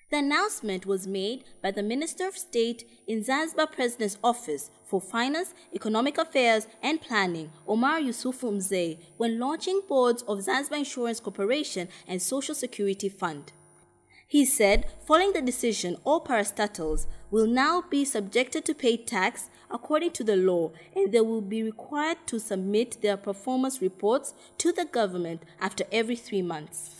The announcement was made by the Minister of State in Zanzibar President's Office for Finance, Economic Affairs and Planning, Omar Yusufu Mzee, when launching boards of Zanzibar Insurance Corporation and Social Security Fund. He said, following the decision, all parastatals will now be subjected to pay tax according to the law, and they will be required to submit their performance reports to the government after every 3 months.